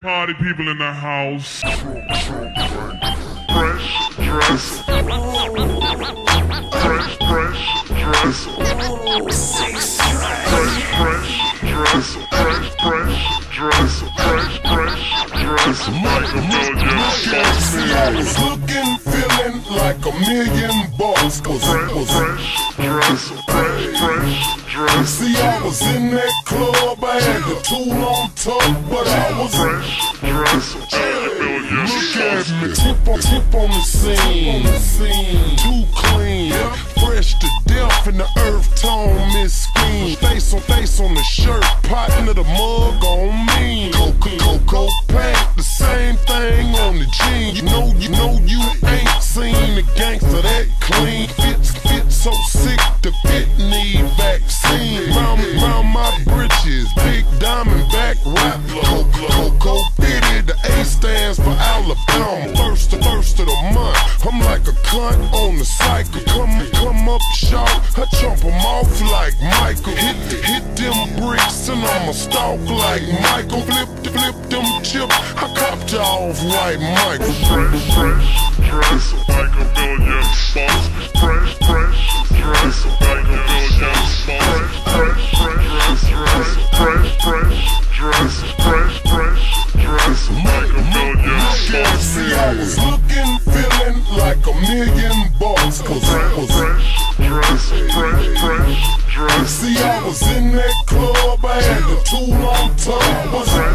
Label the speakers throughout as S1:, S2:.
S1: Party people in the house. Fresh dress. Fresh dress. Fresh dress. Like a million bucks.
S2: I was looking, feeling like a million bucks.
S1: Fresh dress.
S2: See, I was in that club, I had the tool on top, but I was
S1: fresh dress.
S2: Look at me, tip on the scene, too clean, fresh to death in the earth tone, Miss Scheme. Face on the shirt, potting of the mug on me. Cocoa paint, the same thing on the jeans. You know you ain't seen a gangster that clean. Fit so sick, the fit need vaccine. Round my britches, big diamond back rap. Cocoa fitted, the A stands for Alabama. First of the month, I'm like a cunt on the cycle. Come up short, I jump them off like Michael. Hit them bricks and I'ma stalk like Michael. Flip them chips, I copped off white Michael.
S1: Fresh dress like a million bucks. Fresh dress like a million bucks. Fresh dress like a million bucks.
S2: See, I was looking, feeling like a million bucks. See, I was in that club, I had the tool on top.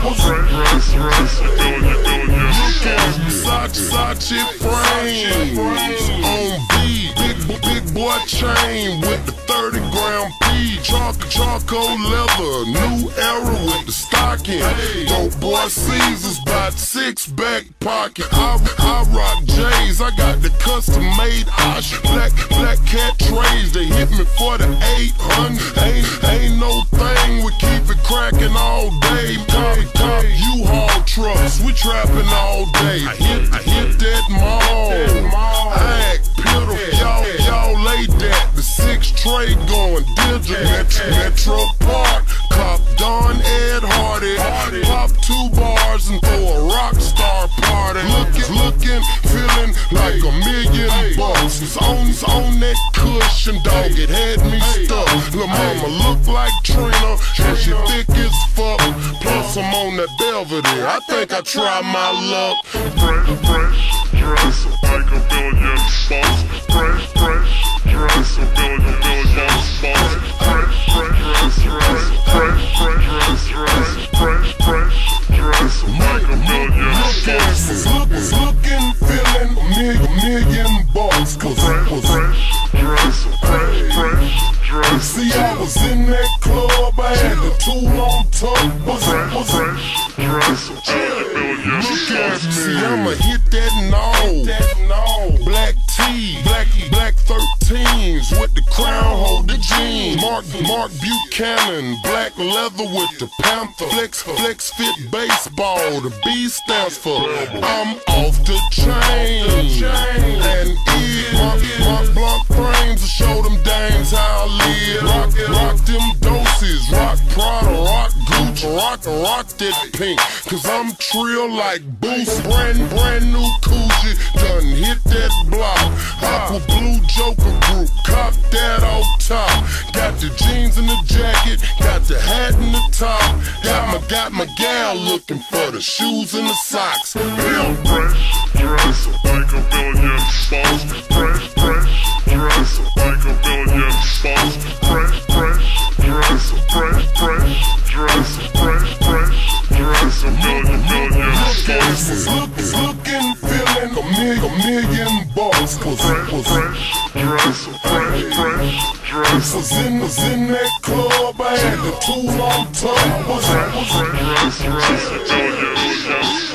S2: Versace frames on beat, big boy chain with the 30-gram P. Charcoal leather, new era with the stocking. Dope boy Caesars by 6 back pocket. I rock J's, I got the custom made Osh. Black cat trays, they hit me for the 800. Ain't no thing, we keep it cracking all day. Top U-Haul trucks, we trapping all day. I hit that mall, I act pitiful. Y'all laid that, the 6 tray going digital. Metro Park, cop Don Ed Hardy, pop 2 bars and throw a rock star party. Looking, feeling like a million bucks. It's on that cushion, dog, it had me stuck. Lil' mama look like Trina, and she thick as fuck. Plus I'm on that Belvedere, I think I try my luck.
S1: Fresh dress like a million bucks. Fresh dress a million bucks. Fresh like a million bucks.
S2: Was looking, feeling a million bucks. See, I was in that club, I had the tool on top. See, I'ma hit that no. Black tee, black 13s with the crown hold the jeans. Mark Buchanan, black leather with the Panther. Flex fit baseball, the B stands for I'm off the chain. And Mark Blanc frames to show them dames how I live. Rock them doses, rock Prada, rock Gucci, rock that pink. Cause I'm trill like Boost, brand new Coogee, done hit that block. Aqua Blue Joker group, cop that off top. Got the jeans and the jacket, got the hat and the top. Got my gal looking for the shoes and the socks.
S1: Fresh dress like a million bucks. Fresh dress like a million bucks. Fresh dress a million bucks.
S2: Looking, feeling a million bucks. Was in that club, I had the tool on top.
S1: Fresh dress a million bucks.